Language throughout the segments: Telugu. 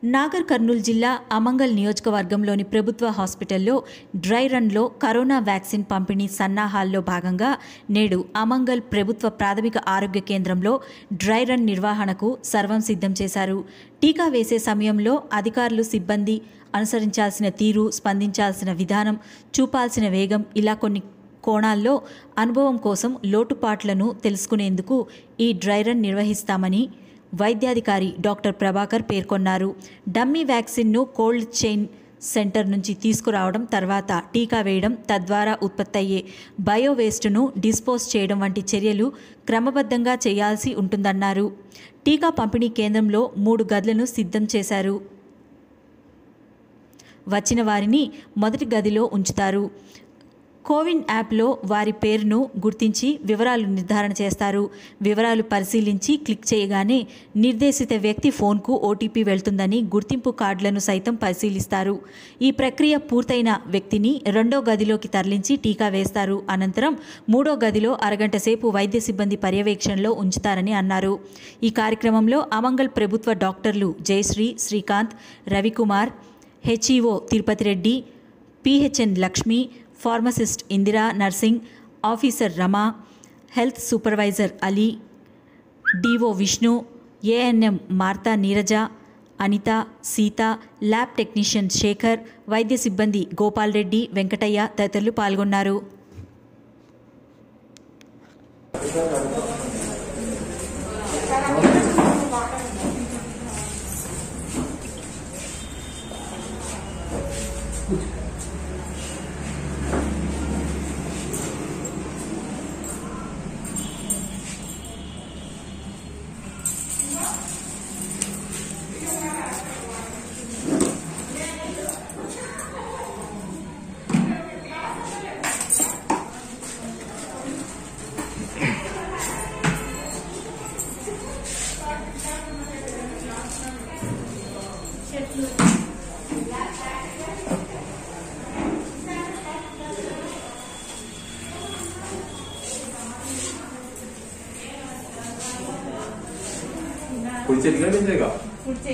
నాగర్ కర్నూలు జిల్లా అమంగల్ నియోజకవర్గంలోని ప్రభుత్వ హాస్పిటల్లో డ్రై రన్లో కరోనా వ్యాక్సిన్ పంపిణీ సన్నాహాల్లో భాగంగా నేడు అమంగల్ ప్రభుత్వ ప్రాథమిక ఆరోగ్య కేంద్రంలో డ్రై రన్ నిర్వహణకు సర్వం సిద్ధం చేశారు. టీకా వేసే సమయంలో అధికారులు, సిబ్బంది అనుసరించాల్సిన తీరు, స్పందించాల్సిన విధానం, చూపాల్సిన వేగం ఇలా కొన్ని కోణాల్లో అనుభవం కోసం లోటుపాట్లను తెలుసుకునేందుకు ఈ డ్రై రన్ నిర్వహిస్తామని వైద్యాధికారి డాక్టర్ ప్రభాకర్ పేర్కొన్నారు. డమ్మీ వ్యాక్సిన్ను కోల్డ్ చైన్ సెంటర్ నుంచి తీసుకురావడం, తర్వాత టీకా వేయడం, తద్వారా ఉత్పత్తయ్యే బయో వేస్ట్ను డిస్పోజ్ చేయడం వంటి చర్యలు క్రమబద్ధంగా చేయాల్సి ఉంటుందన్నారు. టీకా పంపిణీ కేంద్రంలో 3 గదులను సిద్ధం చేశారు. వచ్చిన వారిని మొదటి గదిలో ఉంచుతారు. కోవిన్ యాప్లో వారి పేరును గుర్తించి వివరాలు నిర్ధారణ చేస్తారు. వివరాలు పరిశీలించి క్లిక్ చేయగానే నిర్దేశిత వ్యక్తి ఫోన్కు ఓటీపీ వెళ్తుందని గుర్తింపు కార్డులను సైతం పరిశీలిస్తారు. ఈ ప్రక్రియ పూర్తయిన వ్యక్తిని 2వ గదిలోకి తరలించి టీకా వేస్తారు. అనంతరం 3వ గదిలో అరగంట సేపు వైద్య సిబ్బంది పర్యవేక్షణలో ఉంచుతారని అన్నారు. ఈ కార్యక్రమంలో అమంగల్ ప్రభుత్వ డాక్టర్లు Jayashree, Srikanth, Ravikumar, HEO Tirupati Reddy, PHN Lakshmi, pharmacist Indira, nursing officer Rama, health supervisor Ali, DO Vishnu, ANM Martha Neeraja, Anitha, Sita, lab technician Sekhar, వైద్య సిబ్బంది గోపాల్ రెడ్డి, వెంకటయ్య తదితరులు పాల్గొన్నారు. पुढचे तिकडे मिळते का पुढचे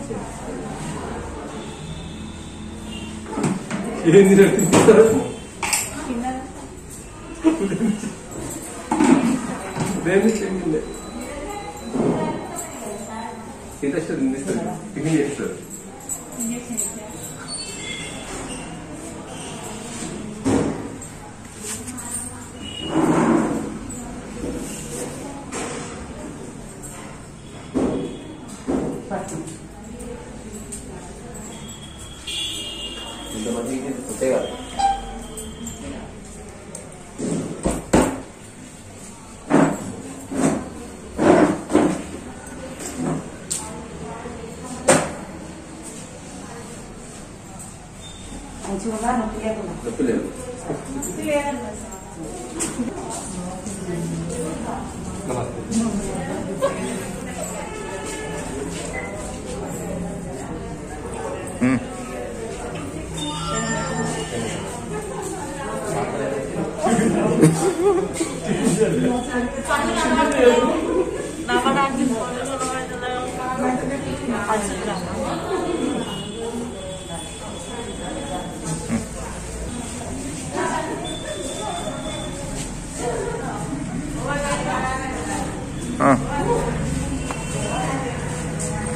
ఇంతమంది అంతే కదా. నొప్పి లేదు. हाँ